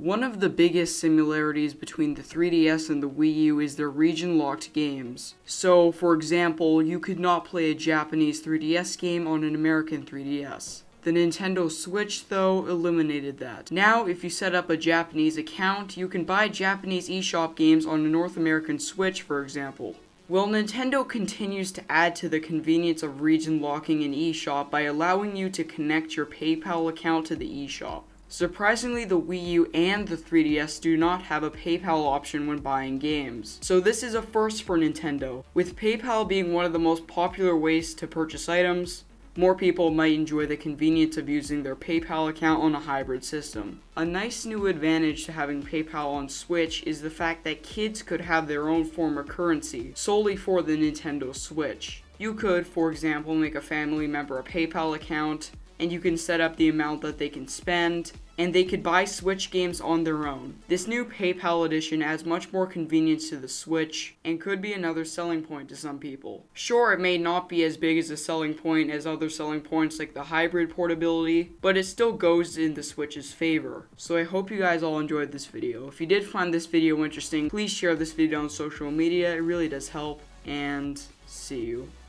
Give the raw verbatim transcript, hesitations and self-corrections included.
One of the biggest similarities between the three D S and the Wii U is their region-locked games. So, for example, you could not play a Japanese three D S game on an American three D S. The Nintendo Switch, though, eliminated that. Now, if you set up a Japanese account, you can buy Japanese eShop games on a North American Switch, for example. Well, Nintendo continues to add to the convenience of region locking in eShop by allowing you to connect your PayPal account to the eShop. Surprisingly, the Wii U and the three D S do not have a PayPal option when buying games. So this is a first for Nintendo. With PayPal being one of the most popular ways to purchase items, more people might enjoy the convenience of using their PayPal account on a hybrid system. A nice new advantage to having PayPal on Switch is the fact that kids could have their own form of currency solely for the Nintendo Switch. You could, for example, make a family member a PayPal account, and you can set up the amount that they can spend, and they could buy Switch games on their own. This new PayPal edition adds much more convenience to the Switch, and could be another selling point to some people. Sure, it may not be as big as a selling point as other selling points like the hybrid portability, but it still goes in the Switch's favor. So I hope you guys all enjoyed this video. If you did find this video interesting, please share this video on social media, it really does help, and see you.